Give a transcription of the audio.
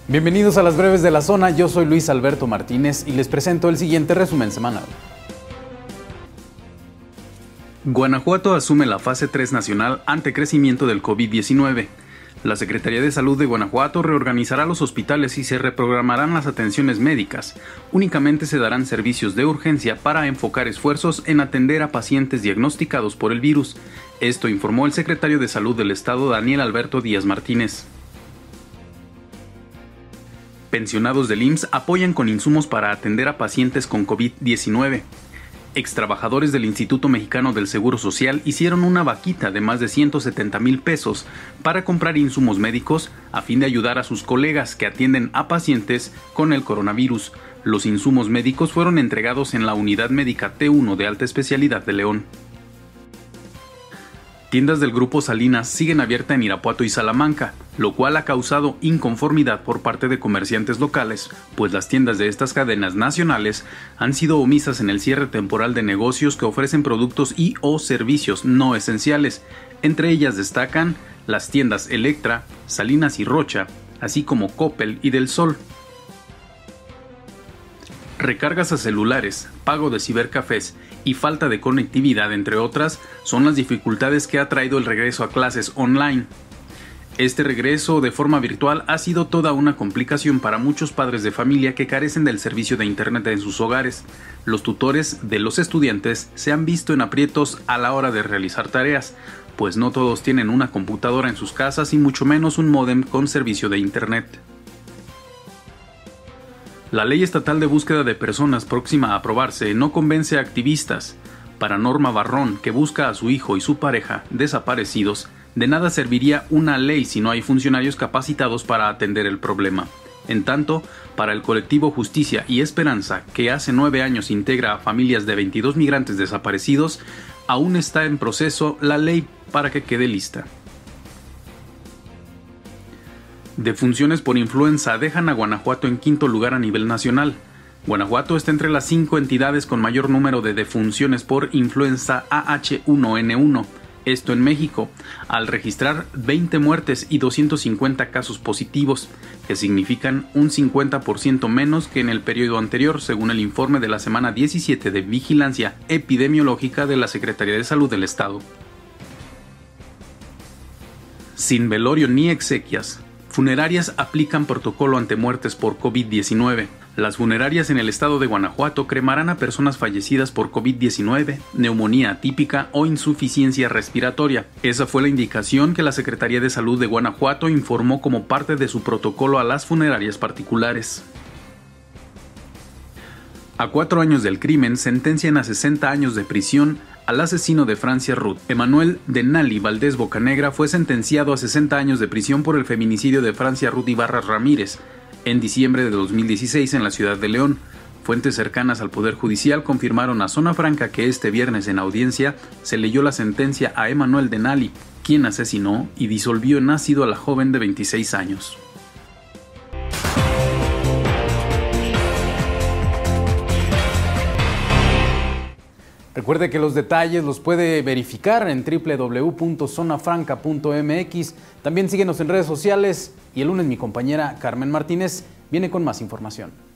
Bienvenidos a las breves de la zona, yo soy Luis Alberto Martínez y les presento el siguiente resumen semanal. Guanajuato asume la fase 3 nacional ante crecimiento del COVID-19. La Secretaría de Salud de Guanajuato reorganizará los hospitales y se reprogramarán las atenciones médicas. Únicamente se darán servicios de urgencia para enfocar esfuerzos en atender a pacientes diagnosticados por el virus. Esto informó el secretario de Salud del Estado, Daniel Alberto Díaz Martínez. Pensionados del IMSS apoyan con insumos para atender a pacientes con COVID-19. Extrabajadores del Instituto Mexicano del Seguro Social hicieron una vaquita de más de 170,000 pesos para comprar insumos médicos a fin de ayudar a sus colegas que atienden a pacientes con el coronavirus. Los insumos médicos fueron entregados en la Unidad Médica T1 de Alta Especialidad de León. Tiendas del Grupo Salinas siguen abiertas en Irapuato y Salamanca, lo cual ha causado inconformidad por parte de comerciantes locales, pues las tiendas de estas cadenas nacionales han sido omisas en el cierre temporal de negocios que ofrecen productos y o servicios no esenciales. Entre ellas destacan las tiendas Electra, Salinas y Rocha, así como Coppel y Del Sol. Recargas a celulares, pago de cibercafés y falta de conectividad, entre otras, son las dificultades que ha traído el regreso a clases online. Este regreso de forma virtual ha sido toda una complicación para muchos padres de familia que carecen del servicio de internet en sus hogares. Los tutores de los estudiantes se han visto en aprietos a la hora de realizar tareas, pues no todos tienen una computadora en sus casas y mucho menos un módem con servicio de internet. La Ley Estatal de Búsqueda de Personas próxima a aprobarse no convence a activistas. Para Norma Barrón, que busca a su hijo y su pareja desaparecidos, de nada serviría una ley si no hay funcionarios capacitados para atender el problema. En tanto, para el colectivo Justicia y Esperanza, que hace 9 años integra a familias de 22 migrantes desaparecidos, aún está en proceso la ley para que quede lista. Defunciones por influenza dejan a Guanajuato en 5º lugar a nivel nacional. Guanajuato está entre las 5 entidades con mayor número de defunciones por influenza AH1N1, esto en México, al registrar 20 muertes y 250 casos positivos, que significan un 50% menos que en el periodo anterior, según el informe de la semana 17 de Vigilancia Epidemiológica de la Secretaría de Salud del Estado. Sin velorio ni exequias, funerarias aplican protocolo ante muertes por COVID-19. Las funerarias en el estado de Guanajuato cremarán a personas fallecidas por COVID-19, neumonía atípica o insuficiencia respiratoria. Esa fue la indicación que la Secretaría de Salud de Guanajuato informó como parte de su protocolo a las funerarias particulares. A 4 años del crimen sentencian a 60 años de prisión al asesino de Francia Ruth. Emanuel Denali Valdés Bocanegra fue sentenciado a 60 años de prisión por el feminicidio de Francia Ruth Ibarra Ramírez en diciembre de 2016 en la ciudad de León. Fuentes cercanas al Poder Judicial confirmaron a Zona Franca que este viernes en audiencia se leyó la sentencia a Emanuel Denali, quien asesinó y disolvió en ácido a la joven de 26 años. Recuerde que los detalles los puede verificar en www.zonafranca.mx. También síguenos en redes sociales y el lunes mi compañera Carmen Martínez viene con más información.